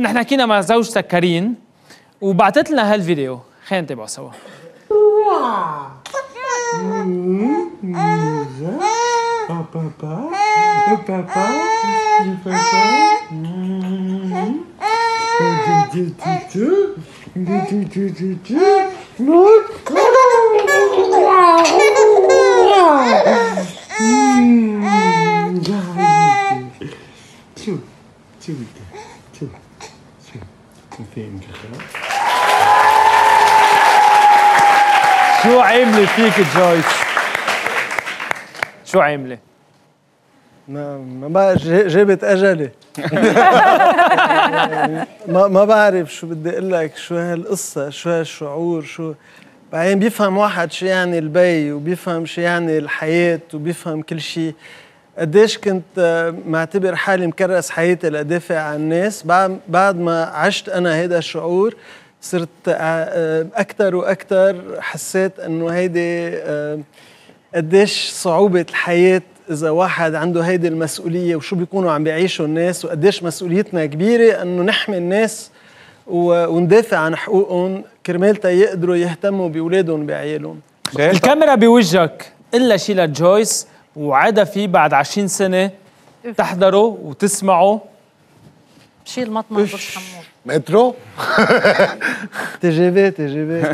نحن حكينا مع زوجتك كارين وبعتت لنا هالفيديو، خلينا نتابعه سوا. شو عاملة فيك جويس؟ شو عاملة؟ ما بعرف، جابت أجلي. ما بعرف شو بدي أقول لك، شو هالقصة، شو هالشعور، شو بعدين بيفهم واحد شو يعني البي، وبيفهم شو يعني الحياة، وبيفهم كل شيء. قديش كنت معتبر حالي مكرس حياتي لأدافع عن الناس، بعد ما عشت أنا هيدا الشعور صرت أكتر وأكتر حسيت إنه هيدي قديش صعوبة الحياة إذا واحد عنده هيدي المسؤولية، وشو بيكونوا عم بيعيشوا الناس، وقديش مسؤوليتنا كبيرة إنه نحمي الناس وندافع عن حقوقهم كرمال يقدروا يهتموا بأولادهم بعيالهم. الكاميرا بوجهك، إلا شي لجويس وعدا فيه بعد 20 سنة تحضروا وتسمعوا. شيل مطمر برج حمود. مترو. تجيبي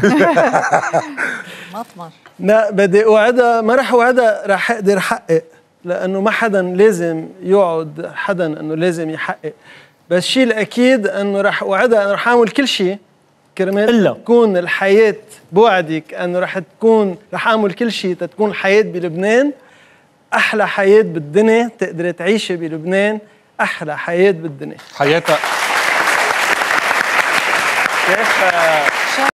مطمر. لا بدي اوعدها، ما رح اوعدها، رح اقدر احقق، لانه ما حدا لازم يقعد حدا انه لازم يحقق، بس شيء الاكيد انه رح اوعدها انه رح اعمل كل شيء كرمال تكون الحياه، بوعدك انه رح اعمل كل شيء تكون الحياه بلبنان احلى حياه بالدنيا، تقدري تعيشي بلبنان احلى حياه بالدنيا. حياتها كيف